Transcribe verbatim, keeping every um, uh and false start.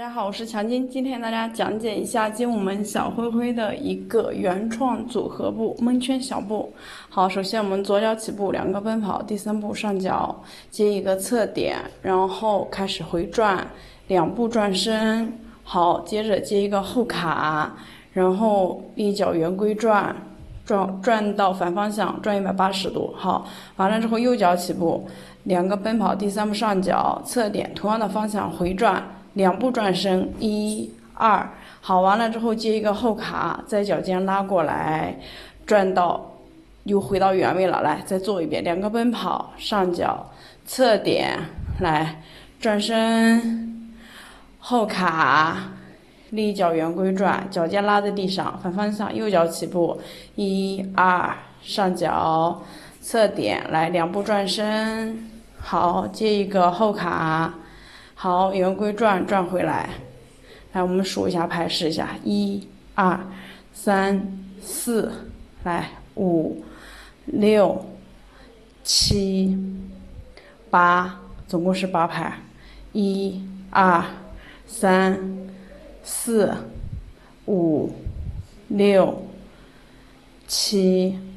家好，我是强金，今天大家讲解一下精武门小灰灰的一个原创组合步蒙圈小步。好，首先我们左脚起步，两个奔跑，第三步上脚接一个侧点，然后开始回转，两步转身。好，接着接一个后卡，然后一脚圆规转。转转到反方向，转一百八十度。好，完了之后右脚起步，两个奔跑，第三步上脚侧点，同样的方向回转，两步转身，一二。好，完了之后接一个后卡，在脚尖拉过来，转到又回到原位了。来，再做一遍，两个奔跑，上脚侧点，来转身，后卡。立脚圆规转，脚尖拉在地上，反方向右脚起步，一二上脚侧点，来两步转身，好，接一个后卡，好，圆规转转回来，来我们数一下拍试一下，一二三四，来五六七八，总共是八拍，一二三四、五、六、七、